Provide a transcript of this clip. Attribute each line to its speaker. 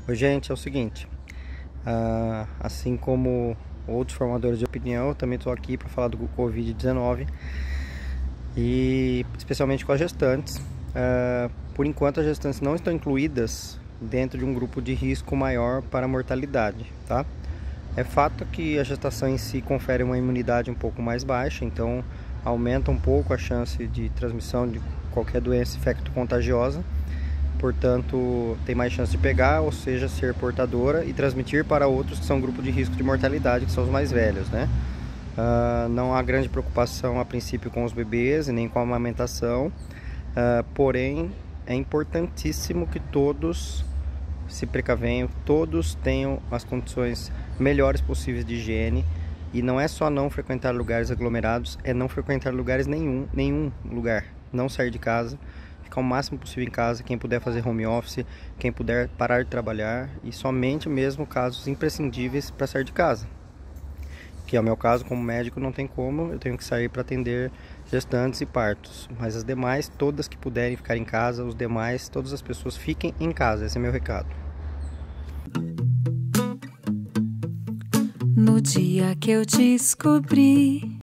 Speaker 1: Oi, gente, é o seguinte, assim como outros formadores de opinião, eu também estou aqui para falar do Covid-19 e especialmente com as gestantes. Por enquanto, as gestantes não estão incluídas dentro de um grupo de risco maior para a mortalidade, tá? É fato que a gestação em si confere uma imunidade um pouco mais baixa, então aumenta um pouco a chance de transmissão de qualquer doença infecto-contagiosa. Portanto, tem mais chance de pegar, ou seja, ser portadora e transmitir para outros que são grupo de risco de mortalidade, que são os mais velhos, né? Não há grande preocupação a princípio com os bebês e nem com a amamentação, porém é importantíssimo que todos se precavenham, todos tenham as condições melhores possíveis de higiene. E não é só não frequentar lugares aglomerados, é não frequentar lugares nenhum lugar, não sair de casa, ficar o máximo possível em casa, quem puder fazer home office, quem puder parar de trabalhar e somente mesmo casos imprescindíveis para sair de casa. Que é o meu caso, como médico não tem como, eu tenho que sair para atender gestantes e partos, mas as demais, todas que puderem ficar em casa, os demais, todas as pessoas fiquem em casa, esse é meu recado.
Speaker 2: No dia que eu descobri